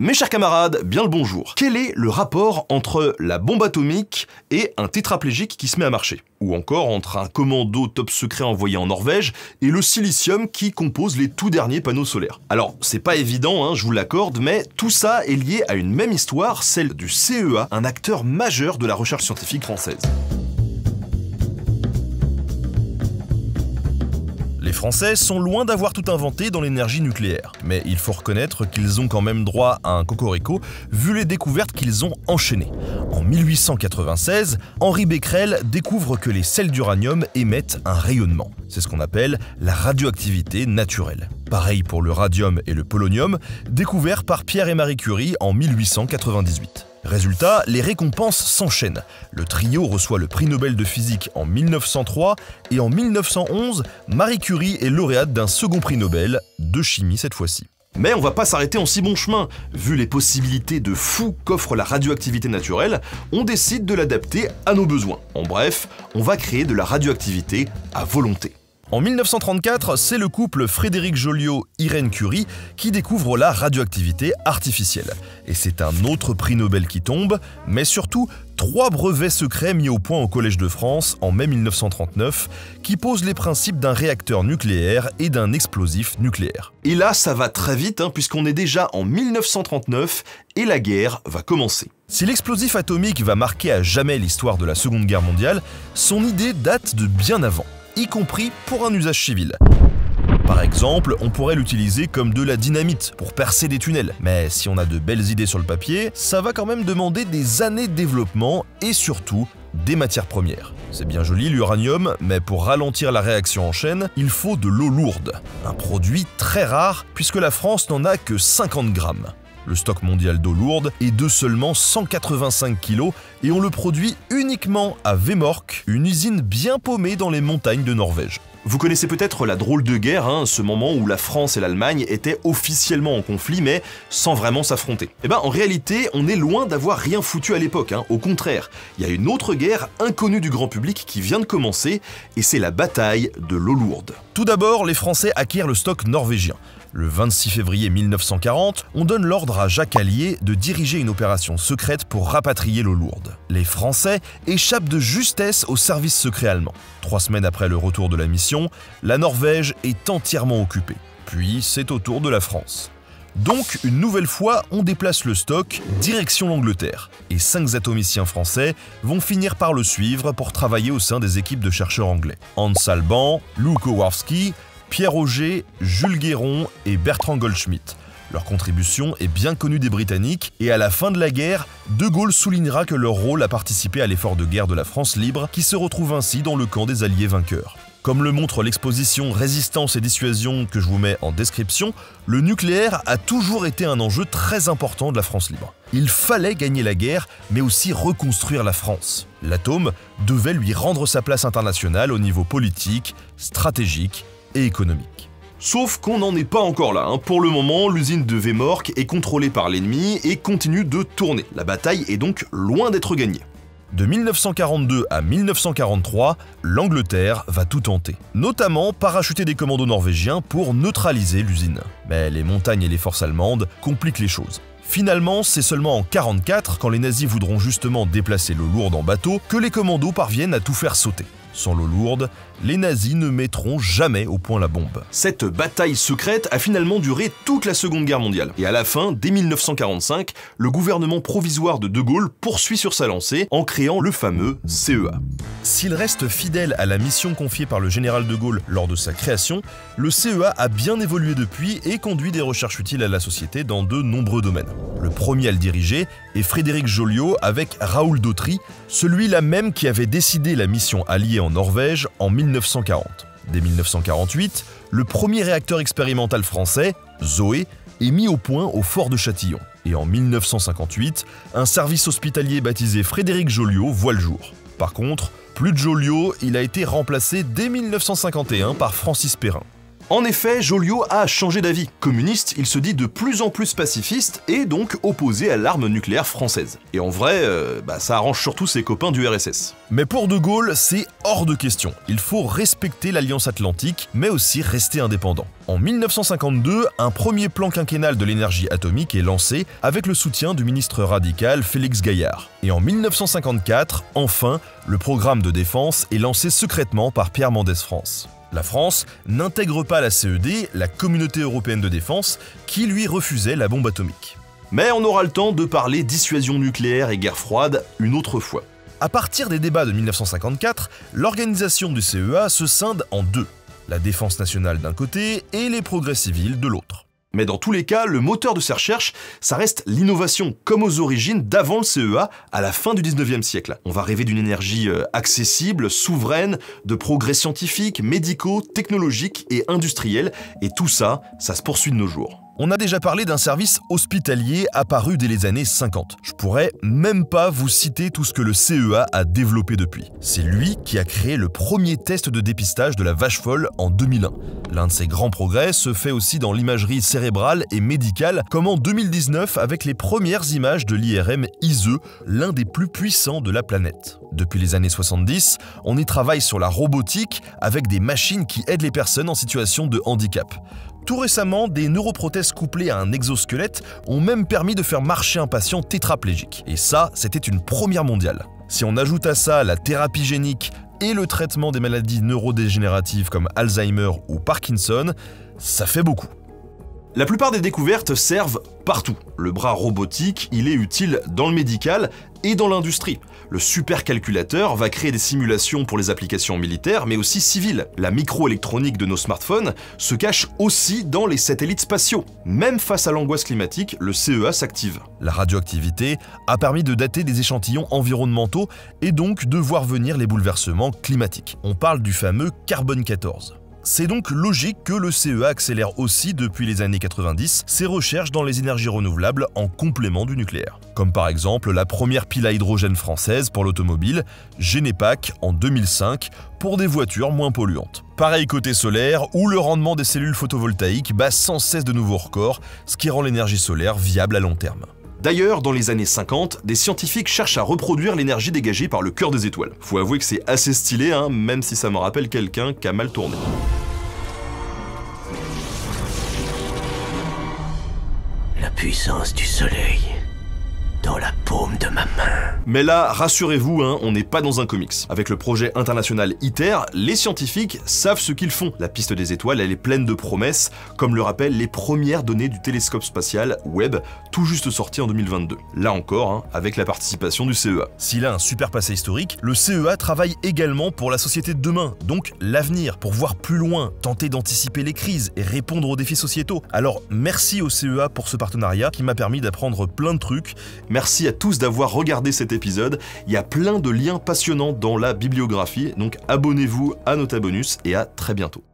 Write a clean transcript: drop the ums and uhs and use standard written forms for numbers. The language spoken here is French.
Mes chers camarades, bien le bonjour. Quel est le rapport entre la bombe atomique et un tétraplégique qui se met à marcher? Ou encore entre un commando top secret envoyé en Norvège et le silicium qui compose les tout derniers panneaux solaires? Alors, c'est pas évident, hein, je vous l'accorde, mais tout ça est lié à une même histoire, celle du CEA, un acteur majeur de la recherche scientifique française. Les Français sont loin d'avoir tout inventé dans l'énergie nucléaire, mais il faut reconnaître qu'ils ont quand même droit à un cocorico vu les découvertes qu'ils ont enchaînées. En 1896, Henri Becquerel découvre que les sels d'uranium émettent un rayonnement. C'est ce qu'on appelle la radioactivité naturelle. Pareil pour le radium et le polonium, découverts par Pierre et Marie Curie en 1898. Résultat, les récompenses s'enchaînent. Le trio reçoit le prix Nobel de physique en 1903 et en 1911, Marie Curie est lauréate d'un second prix Nobel, de chimie cette fois-ci. Mais on va pas s'arrêter en si bon chemin. Vu les possibilités de fou qu'offre la radioactivité naturelle, on décide de l'adapter à nos besoins. En bref, on va créer de la radioactivité à volonté. En 1934, c'est le couple Frédéric Joliot-Irène Curie qui découvre la radioactivité artificielle. Et c'est un autre prix Nobel qui tombe, mais surtout 3 brevets secrets mis au point au Collège de France en mai 1939 qui posent les principes d'un réacteur nucléaire et d'un explosif nucléaire. Et là, ça va très vite, hein, puisqu'on est déjà en 1939 et la guerre va commencer. Si l'explosif atomique va marquer à jamais l'histoire de la Seconde Guerre mondiale, son idée date de bien avant, y compris pour un usage civil. Par exemple, on pourrait l'utiliser comme de la dynamite pour percer des tunnels. Mais si on a de belles idées sur le papier, ça va quand même demander des années de développement et surtout des matières premières. C'est bien joli l'uranium, mais pour ralentir la réaction en chaîne, il faut de l'eau lourde. Un produit très rare puisque la France n'en a que 50 grammes. Le stock mondial d'eau lourde est de seulement 185 kg et on le produit uniquement à Vemork, une usine bien paumée dans les montagnes de Norvège. Vous connaissez peut-être la drôle de guerre, hein, ce moment où la France et l'Allemagne étaient officiellement en conflit mais sans vraiment s'affronter. Eh ben en réalité, on est loin d'avoir rien foutu à l'époque, hein. Au contraire, il y a une autre guerre inconnue du grand public qui vient de commencer et c'est la bataille de l'eau lourde. Tout d'abord, les Français acquièrent le stock norvégien. Le 26 février 1940, on donne l'ordre à Jacques Allier de diriger une opération secrète pour rapatrier l'eau lourde. Les Français échappent de justesse au service secret allemand. 3 semaines après le retour de la mission, la Norvège est entièrement occupée. Puis c'est au tour de la France. Donc, une nouvelle fois, on déplace le stock direction l'Angleterre. Et 5 atomiciens français vont finir par le suivre pour travailler au sein des équipes de chercheurs anglais. Hans Alban, Lou Kowarski, Pierre Auger, Jules Guéron et Bertrand Goldschmidt. Leur contribution est bien connue des Britanniques et à la fin de la guerre, De Gaulle soulignera que leur rôle a participé à l'effort de guerre de la France libre qui se retrouve ainsi dans le camp des Alliés vainqueurs. Comme le montre l'exposition Résistance et dissuasion que je vous mets en description, le nucléaire a toujours été un enjeu très important de la France libre. Il fallait gagner la guerre, mais aussi reconstruire la France. L'atome devait lui rendre sa place internationale au niveau politique, stratégique et économique. Sauf qu'on n'en est pas encore là, hein. Pour le moment, l'usine de Vemork est contrôlée par l'ennemi et continue de tourner. La bataille est donc loin d'être gagnée. De 1942 à 1943, l'Angleterre va tout tenter, notamment parachuter des commandos norvégiens pour neutraliser l'usine. Mais les montagnes et les forces allemandes compliquent les choses. Finalement, c'est seulement en 1944, quand les nazis voudront justement déplacer l'eau lourde en bateau, que les commandos parviennent à tout faire sauter. Sans l'eau lourde, les nazis ne mettront jamais au point la bombe. Cette bataille secrète a finalement duré toute la Seconde Guerre mondiale. Et à la fin, dès 1945, le gouvernement provisoire de De Gaulle poursuit sur sa lancée en créant le fameux CEA. S'il reste fidèle à la mission confiée par le général de Gaulle lors de sa création, le CEA a bien évolué depuis et conduit des recherches utiles à la société dans de nombreux domaines. Le premier à le diriger est Frédéric Joliot avec Raoul Dautry, celui-là même qui avait décidé la mission alliée en Norvège en 1940. Dès 1948, le premier réacteur expérimental français, Zoé, est mis au point au fort de Châtillon. Et en 1958, un service hospitalier baptisé Frédéric Joliot voit le jour. Par contre, plus de Joliot, il a été remplacé dès 1951 par Francis Perrin. En effet, Joliot a changé d'avis. Communiste, il se dit de plus en plus pacifiste et donc opposé à l'arme nucléaire française. Et en vrai, ça arrange surtout ses copains du RSS. Mais pour De Gaulle, c'est hors de question. Il faut respecter l'Alliance Atlantique, mais aussi rester indépendant. En 1952, un premier plan quinquennal de l'énergie atomique est lancé avec le soutien du ministre radical Félix Gaillard. Et en 1954, enfin, le programme de défense est lancé secrètement par Pierre Mendès France. La France n'intègre pas la CED, la Communauté européenne de défense, qui lui refusait la bombe atomique. Mais on aura le temps de parler dissuasion nucléaire et guerre froide une autre fois. À partir des débats de 1954, l'organisation du CEA se scinde en deux, la défense nationale d'un côté et les progrès civils de l'autre. Mais dans tous les cas, le moteur de ces recherches, ça reste l'innovation, comme aux origines d'avant le CEA, à la fin du 19e siècle. On va rêver d'une énergie accessible, souveraine, de progrès scientifiques, médicaux, technologiques et industriels, et tout ça, ça se poursuit de nos jours. On a déjà parlé d'un service hospitalier apparu dès les années 50. Je pourrais même pas vous citer tout ce que le CEA a développé depuis. C'est lui qui a créé le premier test de dépistage de la vache folle en 2001. L'un de ses grands progrès se fait aussi dans l'imagerie cérébrale et médicale, comme en 2019 avec les premières images de l'IRM ISE, l'un des plus puissants de la planète. Depuis les années 70, on y travaille sur la robotique avec des machines qui aident les personnes en situation de handicap. Tout récemment, des neuroprothèses couplées à un exosquelette ont même permis de faire marcher un patient tétraplégique. Et ça, c'était une première mondiale. Si on ajoute à ça la thérapie génique et le traitement des maladies neurodégénératives comme Alzheimer ou Parkinson, ça fait beaucoup. La plupart des découvertes servent partout. Le bras robotique, il est utile dans le médical et dans l'industrie. Le supercalculateur va créer des simulations pour les applications militaires, mais aussi civiles. La microélectronique de nos smartphones se cache aussi dans les satellites spatiaux. Même face à l'angoisse climatique, le CEA s'active. La radioactivité a permis de dater des échantillons environnementaux et donc de voir venir les bouleversements climatiques. On parle du fameux carbone 14. C'est donc logique que le CEA accélère aussi depuis les années 90 ses recherches dans les énergies renouvelables en complément du nucléaire. Comme par exemple la première pile à hydrogène française pour l'automobile, Genepack en 2005, pour des voitures moins polluantes. Pareil côté solaire, où le rendement des cellules photovoltaïques bat sans cesse de nouveaux records, ce qui rend l'énergie solaire viable à long terme. D'ailleurs, dans les années 50, des scientifiques cherchent à reproduire l'énergie dégagée par le cœur des étoiles. Faut avouer que c'est assez stylé, même si ça me rappelle quelqu'un qui a mal tourné. La puissance du soleil dans la paume de ma main. Mais là, rassurez-vous, on n'est pas dans un comics. Avec le projet international ITER, les scientifiques savent ce qu'ils font. La piste des étoiles, elle est pleine de promesses, comme le rappellent les premières données du télescope spatial Webb, tout juste sorti en 2022. Là encore, avec la participation du CEA. S'il a un super passé historique, le CEA travaille également pour la société de demain, donc l'avenir, pour voir plus loin, tenter d'anticiper les crises et répondre aux défis sociétaux. Alors merci au CEA pour ce partenariat qui m'a permis d'apprendre plein de trucs. Merci à tous d'avoir regardé cet épisode, il y a plein de liens passionnants dans la bibliographie, donc abonnez-vous à Nota Bonus et à très bientôt.